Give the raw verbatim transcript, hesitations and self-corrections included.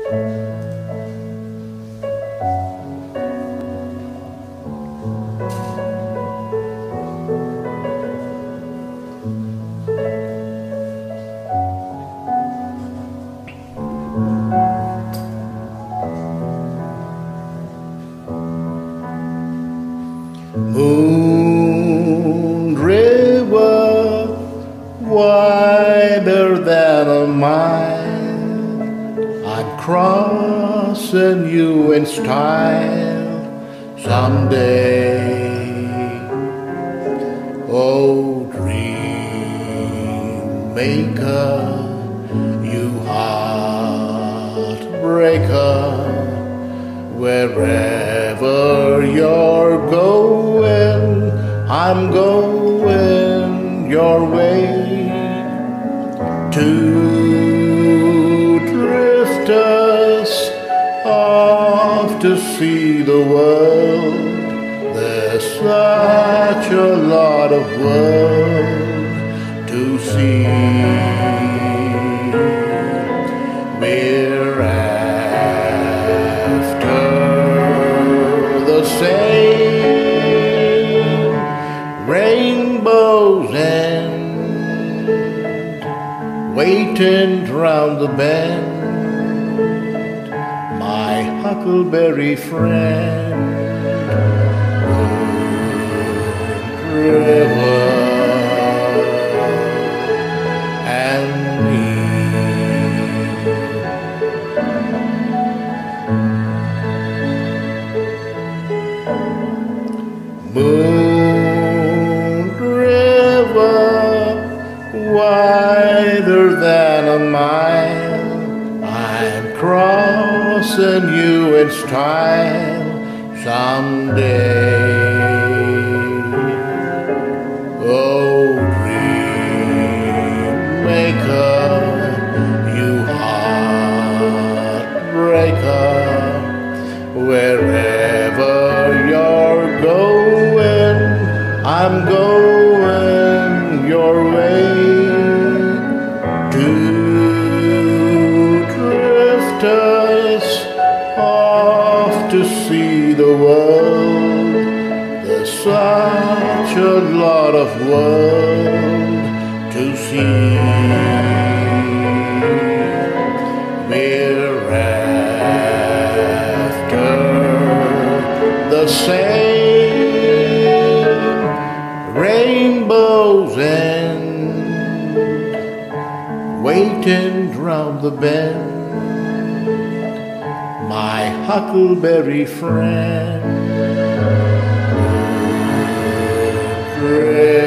Moon river, wider than a mile, I'm crossing you in style someday. Oh, dream maker, you heartbreaker, wherever you're going, I'm going your way. Two drifters off to see the world. There's such a lot of world to see. We're after the same rainbow's end, waiting round the bend, my huckleberry friend. River and me. Moon river, wider than a mile, I'm crossing you in style someday. Oh, dream maker, you heartbreaker, wherever you're going, I'm going your way. Two drifters off to see the world. There's such a lot of world to see. We're after the same rainbow's end, waiting round the bend, my huckleberry friend.